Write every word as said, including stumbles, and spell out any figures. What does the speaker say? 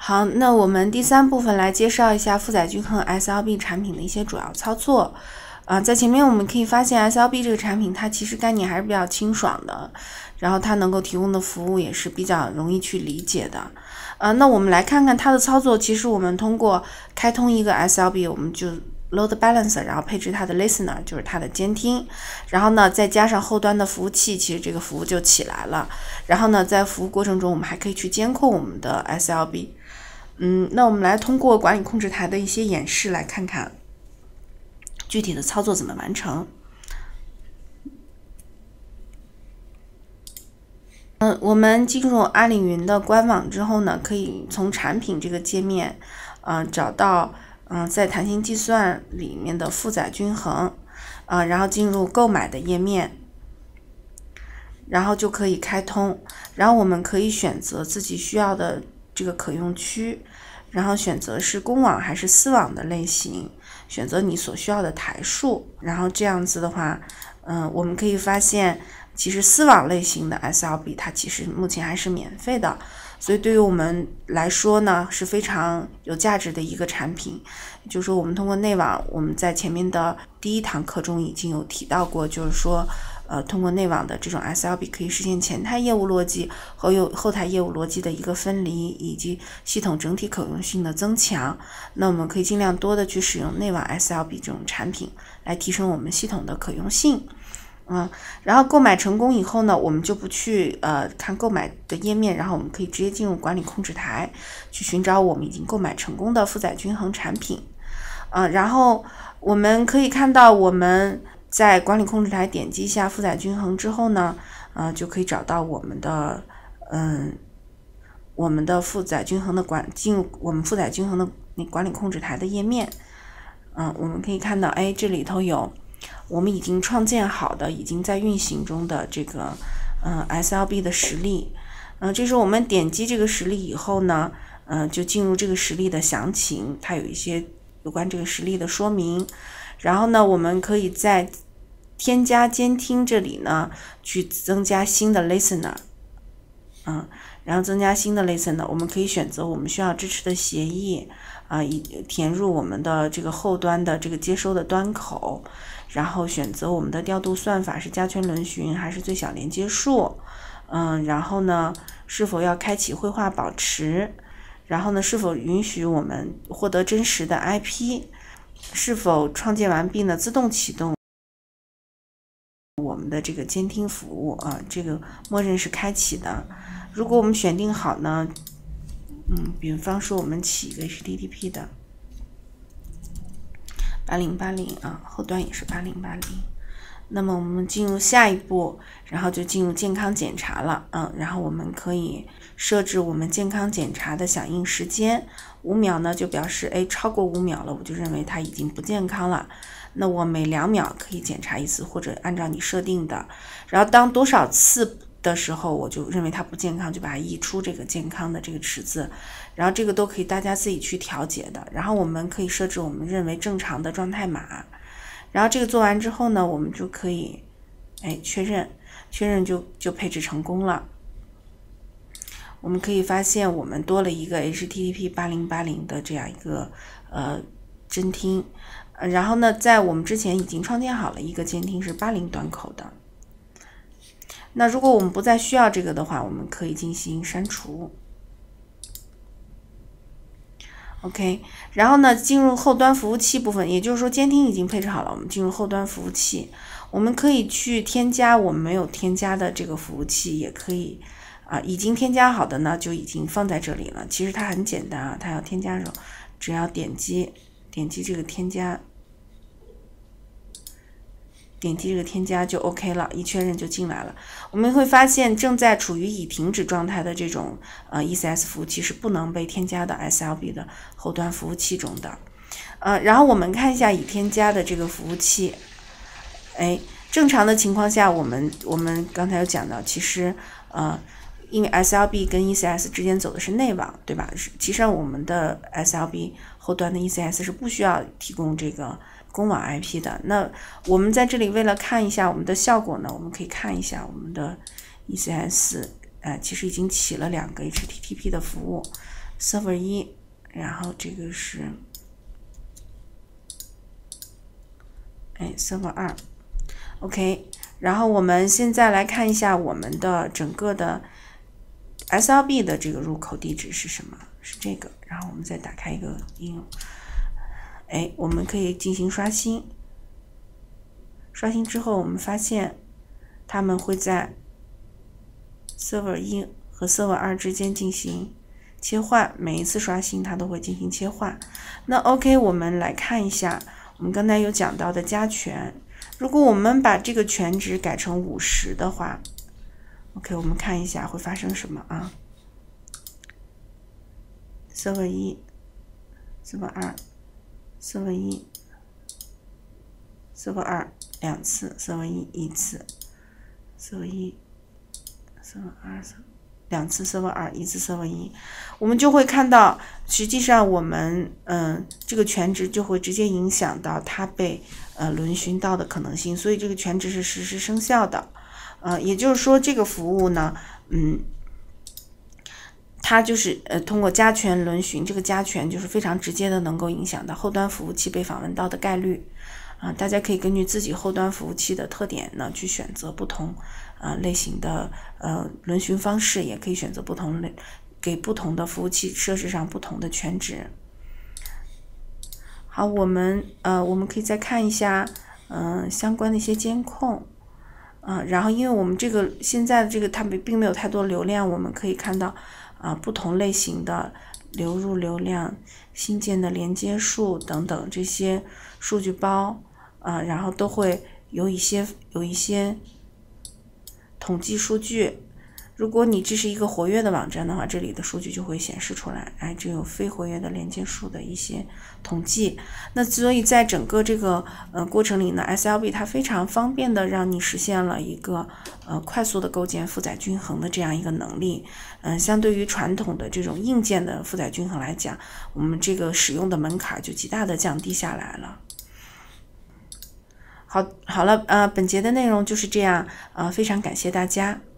好，那我们第三部分来介绍一下负载均衡 S L B 产品的一些主要操作。啊、呃，在前面我们可以发现 S L B 这个产品它其实概念还是比较清爽的，然后它能够提供的服务也是比较容易去理解的。呃，那我们来看看它的操作，其实我们通过开通一个 S L B， 我们就 load balancer， 然后配置它的 listener， 就是它的监听，然后呢再加上后端的服务器，其实这个服务就起来了。然后呢在服务过程中我们还可以去监控我们的 S L B。嗯，那我们来通过管理控制台的一些演示来看看具体的操作怎么完成。嗯，我们进入阿里云的官网之后呢，可以从产品这个界面，嗯、呃，找到嗯、呃、在弹性计算里面的负载均衡，啊、呃，然后进入购买的页面，然后就可以开通，然后我们可以选择自己需要的这个可用区，然后选择是公网还是私网的类型，选择你所需要的台数，然后这样子的话，嗯，我们可以发现其实私网类型的 S L B 它其实目前还是免费的，所以对于我们来说呢是非常有价值的一个产品。就是说我们通过内网，我们在前面的第一堂课中已经有提到过，就是说呃，通过内网的这种 S L B 可以实现前台业务逻辑和有后台业务逻辑的一个分离，以及系统整体可用性的增强。那我们可以尽量多的去使用内网 S L B 这种产品，来提升我们系统的可用性。嗯，然后购买成功以后呢，我们就不去呃看购买的页面，然后我们可以直接进入管理控制台，去寻找我们已经购买成功的负载均衡产品。嗯，然后我们可以看到我们在管理控制台点击一下负载均衡之后呢，呃，就可以找到我们的嗯我们的负载均衡的管进入我们负载均衡的那管理控制台的页面。嗯，我们可以看到，哎，这里头有我们已经创建好的、已经在运行中的这个嗯 S L B 的实例。嗯、呃，这是我们点击这个实例以后呢，嗯、呃，就进入这个实例的详情，它有一些有关这个实例的说明。然后呢，我们可以在添加监听这里呢，去增加新的 listener， 嗯，然后增加新的 listener， 我们可以选择我们需要支持的协议啊，以填入我们的这个后端的这个接收的端口，然后选择我们的调度算法是加权轮询还是最小连接数，嗯，然后呢，是否要开启绘画保持，然后呢，是否允许我们获得真实的 I P。是否创建完毕呢？自动启动我们的这个监听服务啊，这个默认是开启的。如果我们选定好呢，嗯，比方说我们起一个 H T T P 的八零八零啊，后端也是八零八零。那么我们进入下一步，然后就进入健康检查了，嗯，然后我们可以设置我们健康检查的响应时间，五秒呢就表示，哎，超过五秒了，我就认为它已经不健康了。那我每两秒可以检查一次，或者按照你设定的，然后当多少次的时候，我就认为它不健康，就把它移出这个健康的这个池子。然后这个都可以大家自己去调节的。然后我们可以设置我们认为正常的状态码。然后这个做完之后呢，我们就可以哎确认，确认就就配置成功了。我们可以发现我们多了一个 H T T P 八零八零的这样一个呃监听，呃，然后呢，在我们之前已经创建好了一个监听是八零端口的。那如果我们不再需要这个的话，我们可以进行删除。OK， 然后呢，进入后端服务器部分，也就是说监听已经配置好了，我们进入后端服务器，我们可以去添加我们没有添加的这个服务器，也可以啊，已经添加好的呢就已经放在这里了。其实它很简单啊，它要添加的时候，只要点击点击这个添加，点击这个添加就 OK 了，一确认就进来了。我们会发现正在处于已停止状态的这种呃 E C S 服务器是不能被添加到 S L B 的后端服务器中的。呃，然后我们看一下已添加的这个服务器，哎，正常的情况下，我们我们刚才有讲到，其实呃，因为 S L B 跟 E C S 之间走的是内网，对吧？其实我们的 S L B 后端的 E C S 是不需要提供这个公网 I P 的。那我们在这里为了看一下我们的效果呢，我们可以看一下我们的 E C S， 呃，其实已经起了两个 H T T P 的服务。 server 一，然后这个是哎 server 二 ，OK。然后我们现在来看一下我们的整个的 S L B 的这个入口地址是什么？是这个。然后我们再打开一个应用，哎，我们可以进行刷新。刷新之后，我们发现它们会在 server 一和 server 二之间进行切换，每一次刷新它都会进行切换。那 OK， 我们来看一下我们刚才有讲到的加权。如果我们把这个权值改成五十的话 ，OK， 我们看一下会发生什么啊 ？server 一 ，server 二 ，server 一 ，server 二两次 ，server 一一次 ，server 一 ，server 二两次 server 二一次 server 一，我们就会看到，实际上我们嗯这个权值就会直接影响到它被呃轮询到的可能性，所以这个权值是实时生效的，呃也就是说这个服务呢，嗯。它就是呃通过加权轮询，这个加权就是非常直接的能够影响到后端服务器被访问到的概率啊、呃，大家可以根据自己后端服务器的特点呢去选择不同啊、呃、类型的呃轮询方式，也可以选择不同类给不同的服务器设置上不同的权值。好，我们呃我们可以再看一下嗯、呃、相关的一些监控。啊、呃，然后因为我们这个现在的这个它并没有太多流量，我们可以看到啊、呃、不同类型的流入流量、新建的连接数等等这些数据包啊、呃，然后都会有一些有一些统计数据。如果你这是一个活跃的网站的话，这里的数据就会显示出来，哎，这有非活跃的连接数的一些统计。那所以在整个这个呃过程里呢 ，S L B 它非常方便的让你实现了一个呃快速的构建负载均衡的这样一个能力。嗯、呃，相对于传统的这种硬件的负载均衡来讲，我们这个使用的门槛就极大的降低下来了。好，好了，呃，本节的内容就是这样，呃，非常感谢大家。